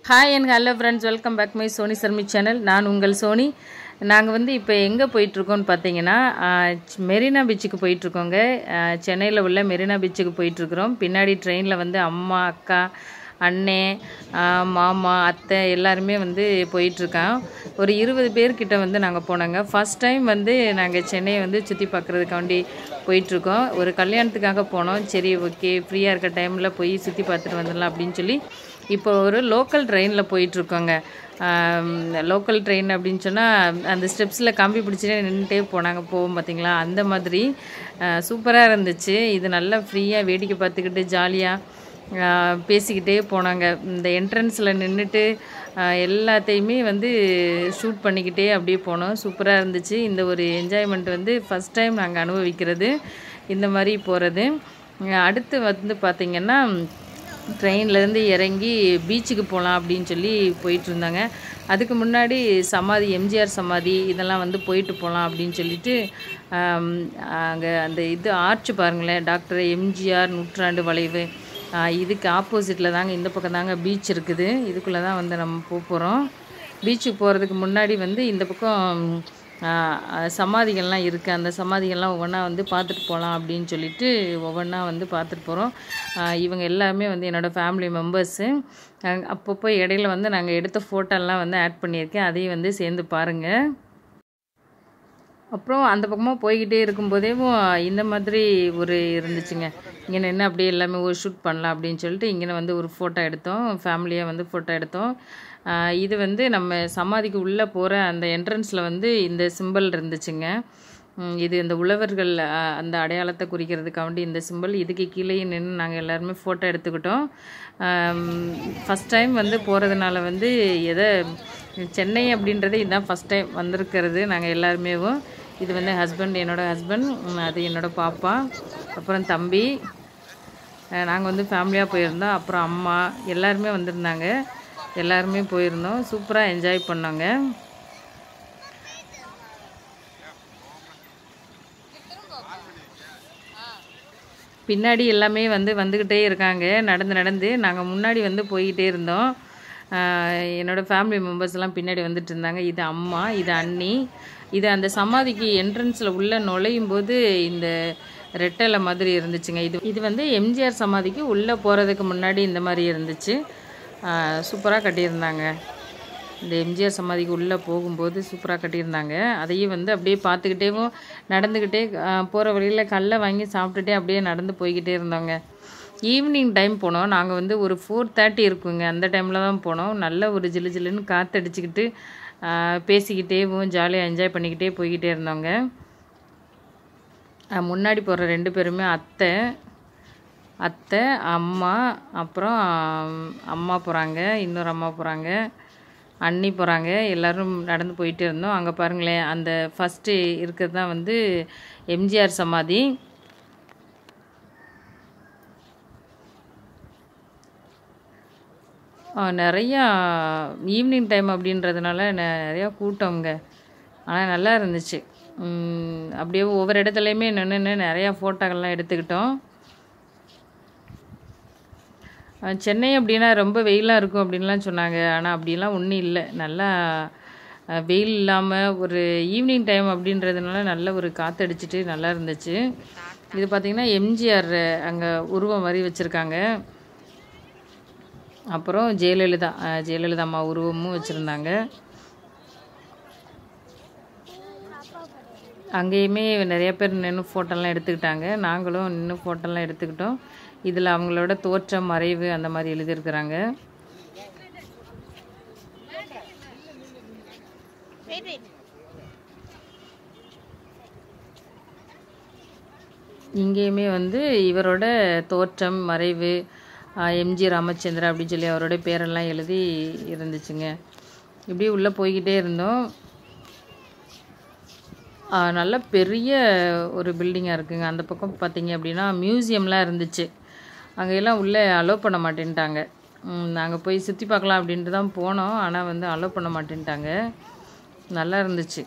Hi and hello friends, welcome back my Soni Sarmi channel. நான் உங்கள் Sony. நாங்கள் வந்து இப்போ எங்கே போயிட்டுருக்கோன்னு பார்த்தீங்கன்னா மெரினா பீச்சுக்கு போயிட்டுருக்கோங்க. சென்னையில் உள்ள மெரினா பீச்சுக்கு போயிட்டுருக்குறோம். பின்னாடி ட்ரெயினில் வந்து அம்மா, அக்கா, அண்ணே, மாமா, அத்தை எல்லாருமே வந்து போயிட்டுருக்கோம். ஒரு 20 பேர்கிட்ட வந்து நாங்கள் போனோங்க. ஃபஸ்ட் டைம் வந்து நாங்கள் சென்னையை வந்து சுற்றி பார்க்குறதுக்காண்டி போயிட்டுருக்கோம். ஒரு கல்யாணத்துக்காக போனோம். சரி ஓகே, ஃப்ரீயாக இருக்க டைமில் போய் சுற்றி பார்த்துட்டு வந்துடலாம் அப்படின்னு சொல்லி இப்போ ஒரு லோக்கல் ட்ரெயினில் போயிட்டுருக்கோங்க. லோக்கல் ட்ரெயின் அப்படின்னு சொன்னால் அந்த ஸ்டெப்ஸில் கம்பி பிடிச்சிட்டே நின்றுட்டே போவோம் பார்த்தீங்களா, அந்த மாதிரி சூப்பராக இருந்துச்சு. இது நல்லா ஃப்ரீயாக வேடிக்கை பார்த்துக்கிட்டு ஜாலியாக பேசிக்கிட்டே போனாங்க. இந்த என்ட்ரன்ஸில் நின்றுட்டு எல்லாத்தையுமே வந்து ஷூட் பண்ணிக்கிட்டே அப்படியே போனோம். சூப்பராக இருந்துச்சு. இந்த ஒரு என்ஜாய்மெண்ட் வந்து ஃபஸ்ட் டைம் நாங்கள் அனுபவிக்கிறது, இந்த மாதிரி போகிறது. அடுத்து வந்து பார்த்திங்கன்னா ட்ரெயின்லேருந்து இறங்கி பீச்சுக்கு போகலாம் அப்படின்னு சொல்லி போயிட்டு இருந்தாங்க. அதுக்கு முன்னாடி சமாதி, எம்ஜிஆர் சமாதி இதெல்லாம் வந்து போயிட்டு போகலாம் அப்படின்னு சொல்லிட்டு அங்கே அந்த இது ஆர்ச்சு பாருங்களேன், டாக்டர் எம்ஜிஆர் நூற்றாண்டு வளைவு, இதுக்கு ஆப்போசிட்டில் தாங்க, இந்த பக்கம் தாங்க பீச் இருக்குது. இதுக்குள்ளே தான் வந்து நம்ம போகிறோம். பீச்சுக்கு போகிறதுக்கு முன்னாடி வந்து இந்த பக்கம் சமாதிகள்லாம் இருக்குது. அந்த சமாதிகள்லாம் ஒவ்வொன்றா வந்து பார்த்துட்டு போகலாம் அப்படின்னு சொல்லிட்டு ஒவ்வொன்றா வந்து பார்த்துட்டு போகிறோம். இவங்க எல்லாமே வந்து என்னோடய ஃபேமிலி மெம்பர்ஸு. அப்பப்போ இடையில வந்து நாங்கள் எடுத்த ஃபோட்டோலாம் வந்து ஆட் பண்ணியிருக்கேன், அதையும் வந்து சேர்ந்து பாருங்கள். அப்புறம் அந்த பக்கமாக போய்கிட்டே இருக்கும்போதே இந்த மாதிரி ஒரு இருந்துச்சுங்க. இங்கே நின்று அப்படியே எல்லாமே ஒரு ஷூட் பண்ணலாம் அப்படின்னு சொல்லிட்டு இங்கே வந்து ஒரு ஃபோட்டோ எடுத்தோம். ஃபேமிலியாக வந்து ஃபோட்டோ எடுத்தோம். இது வந்து நம்ம சமாதிக்கு உள்ளே போகிற அந்த என்ட்ரன்ஸில் வந்து இந்த சிம்பிள் இருந்துச்சுங்க. இது இந்த உழவர்கள் அந்த அடையாளத்தை குறிக்கிறதுக்காண்டி இந்த சிம்பிள். இதுக்கு கீழேயே நின்று நாங்கள் எல்லாருமே ஃபோட்டோ எடுத்துக்கிட்டோம். ஃபஸ்ட் டைம் வந்து போகிறதுனால வந்து சென்னை அப்படின்றது இதுதான் ஃபஸ்ட் டைம் வந்திருக்கிறது நாங்கள் எல்லாருமே. இது வந்து ஹஸ்பண்ட், என்னோடய ஹஸ்பண்ட், அது என்னோடய பாப்பா, அப்புறம் தம்பி, நாங்கள் வந்து ஃபேமிலியாக போயிருந்தோம். அப்புறம் அம்மா எல்லாருமே வந்திருந்தாங்க. எல்லாருமே போயிருந்தோம். சூப்பராக என்ஜாய் பண்ணோங்க. பின்னாடி எல்லாமே வந்துக்கிட்டே இருக்காங்க. நடந்து நாங்கள் முன்னாடி வந்து போய்கிட்டே இருந்தோம். என்னோடய ஃபேமிலி மெம்பர்ஸ்லாம் பின்னாடி வந்துட்டு இருந்தாங்க. இது அம்மா, இது அண்ணி. இது அந்த சமாதிக்கு என்ட்ரன்ஸில் உள்ளே நுழையும் போது இந்த ரெட்டலை மாதிரி இருந்துச்சுங்க. இது வந்து எம்ஜிஆர் சமாதிக்கு உள்ளே போகிறதுக்கு முன்னாடி இந்த மாதிரி இருந்துச்சு. சூப்பராக கட்டியிருந்தாங்க. இந்த எம்ஜிஆர் சமாதிக்கு உள்ளே போகும்போது சூப்பராக கட்டியிருந்தாங்க. அதையும் வந்து அப்படியே பார்த்துக்கிட்டேவும் நடந்துக்கிட்டே போகிற வழியில் கல்லை வாங்கி சாப்பிட்டுட்டே அப்படியே நடந்து போய்கிட்டே இருந்தோங்க. ஈவினிங் டைம் போனோம். நாங்கள் வந்து ஒரு 4:30 இருக்குங்க, அந்த டைமில் தான் போனோம். நல்ல ஒரு ஜில்லுன்னு காற்றடிச்சிக்கிட்டு பேசிக்கிட்டேவும் ஜாலியாக என்ஜாய் பண்ணிக்கிட்டே போய்கிட்டே இருந்தோங்க. முன்னாடி போகிற 2 பேருமே அத்தை, அம்மா, அப்புறம் அம்மா போகிறாங்க, இன்னொரு அம்மா போகிறாங்க, அண்ணி போகிறாங்க. எல்லோரும் நடந்து போயிட்டே இருந்தோம். அங்கே பாருங்களேன், அந்த ஃபஸ்ட்டு இருக்கிறது தான் வந்து எம்ஜிஆர் சமாதி. நிறையா ஈவினிங் டைம் அப்படின்றதுனால நிறையா கூட்டங்க. ஆனால் நல்லா இருந்துச்சு. அப்படியே ஒவ்வொரு இடத்துலையுமே நின்று நிறையா ஃபோட்டோக்கள்லாம் எடுத்துக்கிட்டோம். சென்னை அப்படின்னா ரொம்ப வெயிலாக இருக்கும் அப்படின்லாம் சொன்னாங்க. ஆனால் அப்படிலாம் ஒன்றும் இல்லை. நல்லா வெயில் இல்லாமல் ஒரு ஈவினிங் டைம் அப்படின்றதுனால நல்ல ஒரு காற்றடிச்சிட்டு நல்லா இருந்துச்சு. இது பார்த்திங்கன்னா எம்ஜிஆர் அங்கே உருவம் மாதிரி வச்சுருக்காங்க. அப்புறம் ஜெயலலிதா அம்மா உருவமும் வச்சுருந்தாங்க. அங்கேயுமே நிறைய பேர் நின்று ஃபோட்டோலாம் எடுத்துக்கிட்டாங்க. நாங்களும் நின்று ஃபோட்டோலாம் எடுத்துக்கிட்டோம். இதில் அவங்களோட தோற்றம், மறைவு அந்த மாதிரி எழுதியிருக்கிறாங்க. இங்கேயுமே வந்து இவரோட தோற்றம், மறைவு, எம்ஜி ராமச்சந்திரா அப்படின்னு சொல்லி அவரோட பேரெல்லாம் எழுதி இருந்துச்சுங்க. இப்படியே உள்ளே போய்கிட்டே இருந்தோம். நல்ல பெரிய ஒரு பில்டிங்காக இருக்குங்க. அந்த பக்கம் பார்த்திங்க அப்படின்னா மியூசியம்லாம் இருந்துச்சு. அங்கெல்லாம் உள்ளே அலோவ் பண்ண மாட்டேன்ட்டாங்க. நாங்கள் போய் சுற்றி பார்க்கலாம் அப்படின்ட்டு தான் போனோம். ஆனால் வந்து அலோவ் பண்ண மாட்டேன்ட்டாங்க. நல்லா இருந்துச்சு.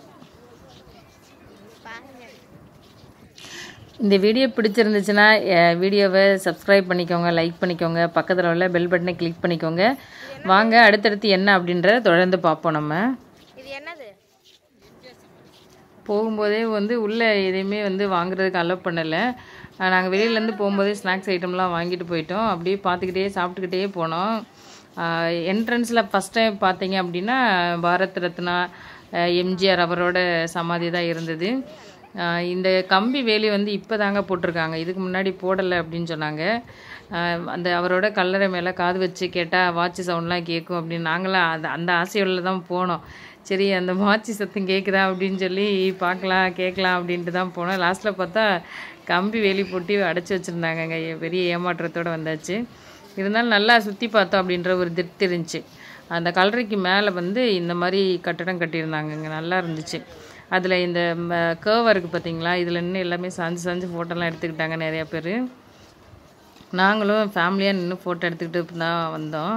இந்த வீடியோ பிடிச்சிருந்துச்சுன்னா வீடியோவை சப்ஸ்கிரைப் பண்ணிக்கோங்க, லைக் பண்ணிக்கோங்க, பக்கத்தில் உள்ள பெல் பட்டனை கிளிக் பண்ணிக்கோங்க. வாங்க அடுத்தடுத்து என்ன அப்படின்றத தொடர்ந்து பார்ப்போம். நம்ம இது என்னது போகும்போதே வந்து உள்ளே எதையுமே வந்து வாங்குறதுக்கு அலோவ் பண்ணலை. நாங்கள் வெளியிலேருந்து போகும்போதே ஸ்நாக்ஸ் ஐட்டம்லாம் வாங்கிட்டு போயிட்டோம். அப்படியே பார்த்துக்கிட்டே சாப்பிட்டுக்கிட்டே போனோம். என்ட்ரன்ஸில் ஃபஸ்ட் டைம் பார்த்தீங்க அப்படின்னா பாரத் ரத்னா எம்ஜிஆர் அவரோட சமாதி தான் இருந்தது. இந்த கம்பி வேலி வந்து இப்போ தாங்க போட்டிருக்காங்க, இதுக்கு முன்னாடி போடலை அப்படின்னு சொன்னாங்க. அந்த அவரோட கல்லறை மேலே காது வச்சு கேட்டால் வாட்சி சவுண்ட்லாம் கேட்கும் அப்படின்னு நாங்களாம் அந்த ஆசையோட தான் போனோம். சரி அந்த வாட்சி சத்தம் கேட்குதா அப்படின்னு சொல்லி பார்க்கலாம் கேட்கலாம் அப்படின்ட்டு தான் போனோம். லாஸ்ட்டில் பார்த்தா கம்பி வேலி போட்டு அடைச்சி வச்சுருந்தாங்கங்க. பெரிய ஏமாற்றத்தோடு வந்தாச்சு. இருந்தாலும் நல்லா சுற்றி பார்த்தோம் அப்படின்ற ஒரு திருப்தி இருந்துச்சு. அந்த கல்லறைக்கு மேலே வந்து இந்த மாதிரி கட்டடம் கட்டியிருந்தாங்கங்க, நல்லா இருந்துச்சு. அதில் இந்த கேர்வ் இருக்குது பார்த்தீங்களா, இதில் நின்று எல்லாமே சாஞ்சு ஃபோட்டோலாம் எடுத்துக்கிட்டாங்க நிறையா பேர். நாங்களும் ஃபேமிலியாக நின்று ஃபோட்டோ எடுத்துக்கிட்டு தான் வந்தோம்.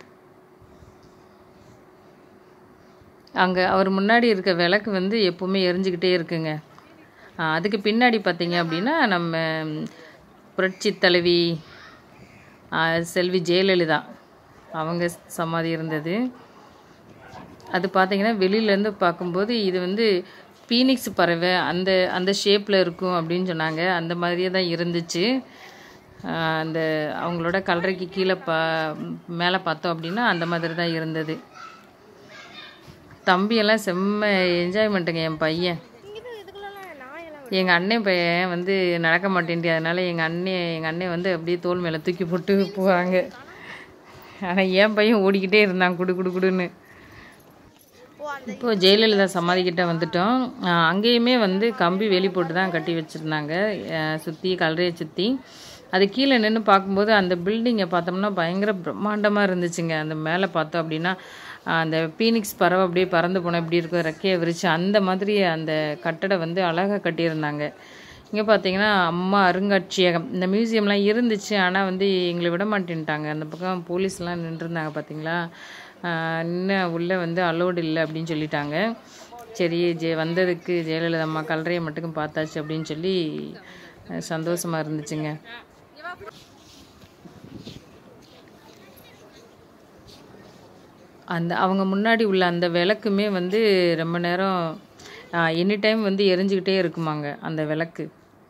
அங்கே அவர் முன்னாடி இருக்க விளக்கு வந்து எப்போவுமே எரிஞ்சிக்கிட்டே இருக்குங்க. அதுக்கு பின்னாடி பார்த்தீங்க அப்படின்னா நம்ம புரட்சி தலைவி செல்வி ஜெயலலிதா அவங்க சமாதி இருந்தது. அது பார்த்திங்கன்னா வெளியிலேருந்து பார்க்கும்போது இது வந்து பீனிக்ஸ் பறவை அந்த ஷேப்பில் இருக்கும் அப்படின்னு சொன்னாங்க. அந்த மாதிரியே தான் இருந்துச்சு. அந்த அவங்களோட கல்லறைக்கு கீழே மேலே பார்த்தோம் அப்படின்னா அந்த மாதிரி தான் இருந்தது. தம்பியெல்லாம் செம்ம என்ஜாய்மெண்ட்டுங்க. என் பையன் எங்கள் அண்ணன் பையன் வந்து நடக்க மாட்டேன்ட்டு, அதனால் எங்கள் அண்ணன் வந்து அப்படியே தோல் மேலே தூக்கி போட்டு போவாங்க. ஆனால் என் பையன் ஓடிக்கிட்டே இருந்தான் குடுன்னு. இப்போது ஜெயலலிதா சமாதிக்கிட்ட வந்துட்டோம். அங்கேயுமே வந்து கம்பி வேலி போட்டு தான் கட்டி வச்சுருந்தாங்க சுற்றி, கல்லறையை சுற்றி. அது கீழே நின்று பார்க்கும்போது அந்த பில்டிங்கை பார்த்தோம்னா பயங்கர பிரம்மாண்டமாக இருந்துச்சுங்க. அந்த மேலே பார்த்தோம் அப்படின்னா அந்த பீனிக்ஸ் பறவை அப்படியே பறந்து போனால் எப்படி இருக்கும், ரெக்கையை விரிச்சு அந்த மாதிரி அந்த கட்டடம் வந்து அழகாக கட்டியிருந்தாங்க. இங்கே பார்த்தீங்கன்னா அம்மா அருங்காட்சியகம், இந்த மியூசியம்லாம் இருந்துச்சு. ஆனால் வந்து எங்களை விட மாட்டேன்ட்டாங்க. அந்த பக்கம் போலீஸ்லாம் நின்றுருந்தாங்க பார்த்தீங்களா, இன்னும் உள்ளே வந்து அலோடு இல்லை அப்படின்னு சொல்லிட்டாங்க. சரி வந்ததுக்கு ஜெயலலிதா அம்மா கல்லறையை மட்டும் பார்த்தாச்சு அப்படின்னு சொல்லி சந்தோஷமாக இருந்துச்சுங்க. அவங்க முன்னாடி உள்ள அந்த விளக்குமே வந்து ரொம்ப நேரம் எனி டைம் வந்து எரிஞ்சுக்கிட்டே இருக்குமாங்க அந்த விளக்கு.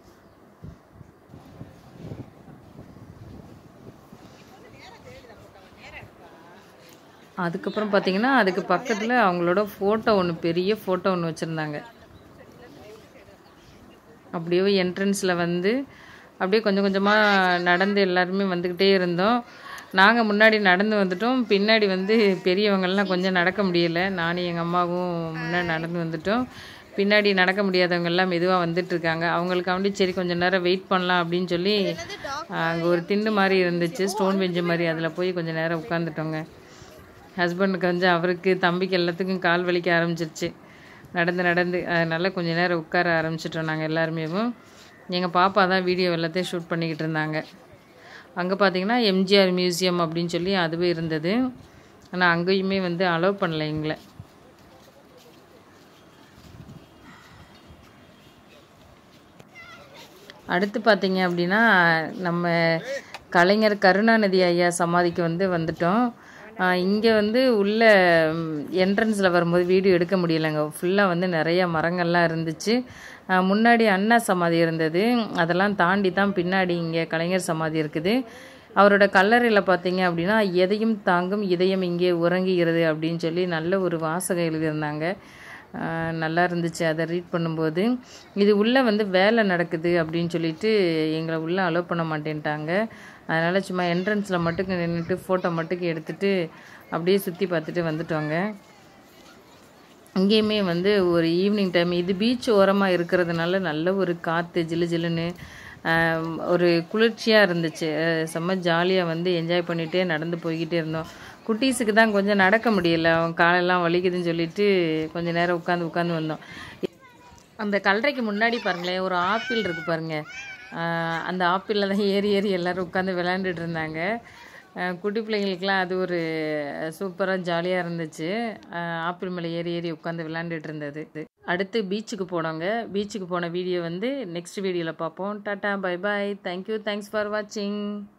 அதுக்கப்புறம் பார்த்தீங்கன்னா அதுக்கு பக்கத்தில் அவங்களோட ஃபோட்டோ ஒன்று, பெரிய ஃபோட்டோ ஒன்று வச்சுருந்தாங்க. அப்படியே என்ட்ரன்ஸில் வந்து அப்படியே கொஞ்சம் கொஞ்சமாக நடந்து எல்லாருமே வந்துக்கிட்டே இருந்தோம். நாங்கள் முன்னாடி நடந்து வந்துட்டோம். பின்னாடி வந்து பெரியவங்கள்லாம் கொஞ்சம் நடக்க முடியலை. நானும் எங்கள் அம்மாவும் முன்னாடி நடந்து வந்துட்டோம். பின்னாடி நடக்க முடியாதவங்கெல்லாம் மெதுவாக வந்துட்டுருக்காங்க. அவங்களுக்காண்டி சரி கொஞ்சம் நேரம் வெயிட் பண்ணலாம் அப்படின்னு சொல்லி அங்கே ஒரு திண்டு மாதிரி இருந்துச்சு, ஸ்டோன் பெஞ்சு மாதிரி, அதில் போய் கொஞ்சம் நேரம் உட்காந்துட்டோங்க. ஹஸ்பண்டுக்கு வந்து அவருக்கு தம்பிக்கு எல்லாத்துக்கும் கால் வலிக்க ஆரம்பிச்சிருச்சு நடந்து. அதனால் கொஞ்சம் நேரம் உட்கார ஆரம்பிச்சிட்டோம் நாங்கள் எல்லாருமே. எங்கள் பாப்பா தான் வீடியோ எல்லாத்தையும் ஷூட் பண்ணிக்கிட்டு இருந்தாங்க. அங்கே பார்த்தீங்கன்னா எம்ஜிஆர் மியூசியம் அப்படின்னு சொல்லி அதுவே இருந்தது. ஆனால் அங்கேயுமே வந்து அலோவ் பண்ணலை எங்களை. அடுத்து பார்த்தீங்க அப்படின்னா நம்ம கலைஞர் கருணாநிதி ஐயா சமாதிக்கு வந்துட்டோம். இங்கே வந்து உள்ள என்ட்ரன்ஸில் வரும்போது வீடியோ எடுக்க முடியலைங்க. ஃபுல்லாக வந்து நிறைய மரங்கள்லாம் இருந்துச்சு. முன்னாடி அண்ணா சமாதி இருந்தது, அதெல்லாம் தாண்டி தான் பின்னாடி இங்கே கலைஞர் சமாதி இருக்குது. அவரோட கல்லறையில் பார்த்தீங்க அப்படின்னா எதையும் தாங்கும் இதயம் இங்கே உறங்குகிறது அப்படின்னு சொல்லி நல்ல ஒரு வாசகம் எழுதியிருந்தாங்க. நல்லா இருந்துச்சு அதை ரீட் பண்ணும்போது. இது உள்ளே வந்து வேலை நடக்குது அப்படின்னு சொல்லிட்டு எங்களை உள்ளே அலோவ் பண்ண மாட்டேன்ட்டாங்க. அதனால் சும்மா என்ட்ரன்ஸில் மட்டும் நின்றுட்டு ஃபோட்டோ மட்டும் எடுத்துகிட்டு அப்படியே சுற்றி பார்த்துட்டு வந்துட்டோங்க. இங்கேயுமே வந்து ஒரு ஈவினிங் டைம், இது பீச் ஓரமாக இருக்கிறதுனால நல்ல ஒரு காற்று ஜில்லுன்னு ஒரு குளிர்ச்சியாக இருந்துச்சு. செம்ம ஜாலியாக வந்து என்ஜாய் பண்ணிகிட்டே நடந்து போய்கிட்டே இருந்தோம். குட்டீஸுக்கு தான் கொஞ்சம் நடக்க முடியல, அவங்க காலெல்லாம் வலிக்குதுன்னு சொல்லிட்டு கொஞ்சம் நேரம் உட்காந்து வந்தோம். அந்த கல்லறைக்கு முன்னாடி பாருங்களேன் ஒரு ஆப்பிள் இருக்குது பாருங்கள், அந்த ஆப்பிளில் தான் ஏறி எல்லோரும் உட்காந்து விளையாண்டுட்டு இருந்தாங்க. குட்டி பிள்ளைங்களுக்கெலாம் அது ஒரு சூப்பராக ஜாலியாக இருந்துச்சு. ஆப்பிள் மேலே ஏறி உட்காந்து விளையாண்டுட்டு இருந்தது. அடுத்து பீச்சுக்கு போனோங்க. பீச்சுக்கு போன வீடியோ வந்து நெக்ஸ்ட் வீடியோவில் பார்ப்போம். Tata bye bye, thank you, thanks for வாட்சிங்.